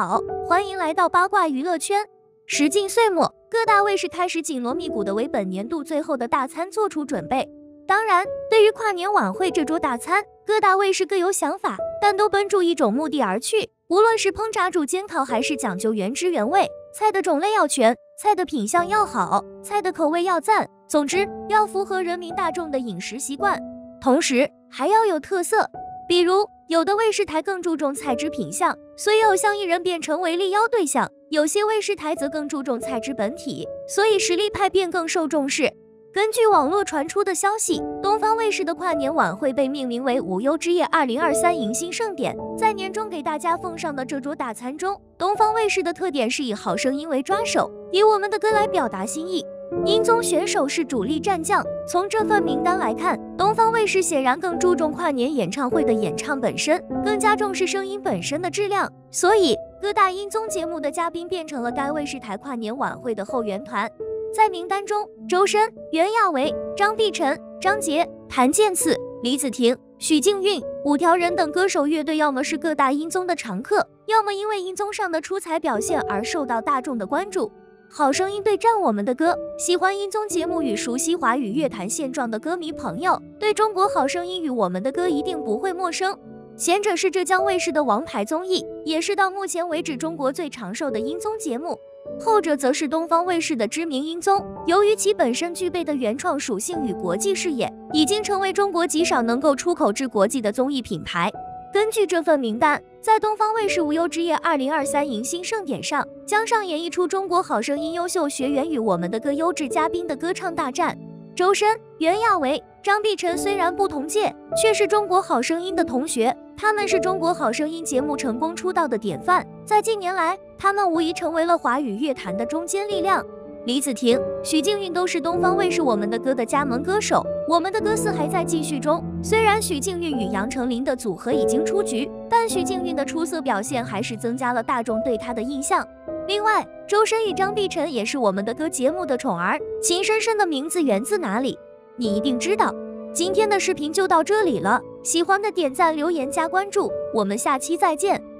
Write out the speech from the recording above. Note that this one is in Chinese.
好，欢迎来到八卦娱乐圈。时近岁末，各大卫视开始紧锣密鼓的为本年度最后的大餐做出准备。当然，对于跨年晚会这桌大餐，各大卫视各有想法，但都奔著一种目的而去。无论是烹炸煮煎烤，还是讲究原汁原味，菜的种类要全，菜的品相要好，菜的口味要赞，总之要符合人民大众的饮食习惯，同时还要有特色。比如有的卫视台更注重菜汁品相，所以偶像艺人便成为力邀对象；有些卫视台则更注重菜汁本体，所以实力派便更受重视。根据网络传出的消息，东方卫视的跨年晚会被命名为无忧之夜2023迎新盛典。在年终给大家奉上的这桌大餐中，东方卫视的特点是以好声音为抓手，以我们的歌来表达心意。音综选手是主力战将，从这份名单来看，东方卫视显然更注重跨年演唱会的演唱本身，更加重视声音本身的质量，所以各大音综节目的嘉宾变成了该卫视台跨年晚会的后援团。在名单中，周深、袁娅维、张碧晨、张杰、谭健次、李子婷、许靖韵、五条人等歌手乐队要么是各大音综的常客，要么因为音综上的出彩表现而受到大众的关注。好声音对战我们的歌，喜欢音综节目与熟悉华语乐坛现状的歌迷朋友，对中国好声音与我们的歌一定不会陌生。前者是浙江卫视的王牌综艺，也是到目前为止中国最长寿的音综节目，后者则是东方卫视的知名音综，由于其本身具备的原创属性与国际视野，已经成为中国极少能够出口至国际的综艺品牌。根据这份名单，在东方卫视无忧之夜2023迎新盛典上，将上演一出中国好声音优秀学员与我们的歌优质嘉宾的歌唱大战。周深、袁娅维、张碧晨虽然不同届，却是中国好声音的同学，他们是中国好声音节目成功出道的典范，在近年来，他们无疑成为了华语乐坛的中坚力量。李子婷、许靖韵都是东方卫视我们的歌的加盟歌手，我们的歌4还在继续中。虽然许靖韵与杨丞琳的组合已经出局，但许靖韵的出色表现还是增加了大众对她的印象。另外，周深与张碧晨也是我们的歌节目的宠儿，情深深的名字源自哪里？你一定知道。今天的视频就到这里了，喜欢的点赞、留言、加关注，我们下期再见。